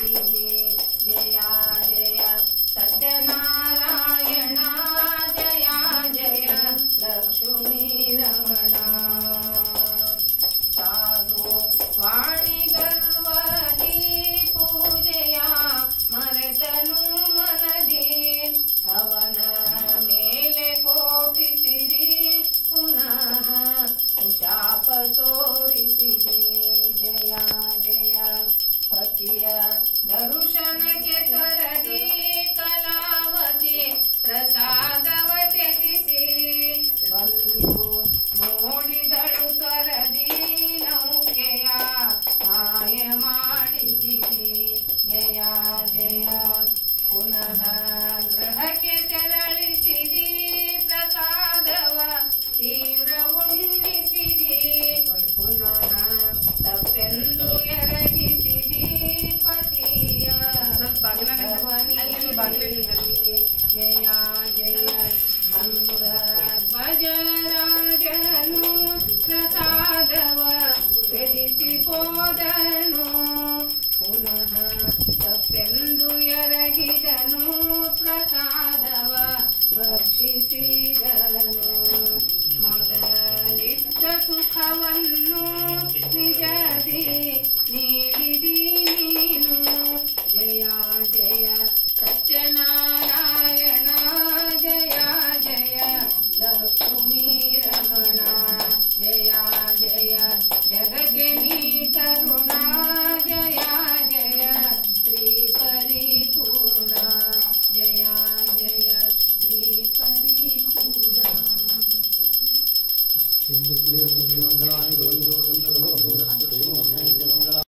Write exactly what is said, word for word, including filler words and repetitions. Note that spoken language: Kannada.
ತೋರಿಸಿದೆ ಜಯ ಜಯ ಸತ್ಯನಾರಾಯಣ ಜಯ ಜಯ ಲಕ್ಷ್ಮೀ ರಮಣ ಸಾಧು ವಾಣಿ ಗರ್ವದಿ ಪೂಜೆಯ ಮರೆತನು ಮನದಿ ಅವನ ಮೇಲೆ ಕೋಪಿಸಿರಿ ಪುನಃ ಶಾಪ ತೋರಿಸಿದೆ ಜಯ ಜಯ ಪತಿಯ ದರುಶನಕ್ಕೆ ತ್ವರ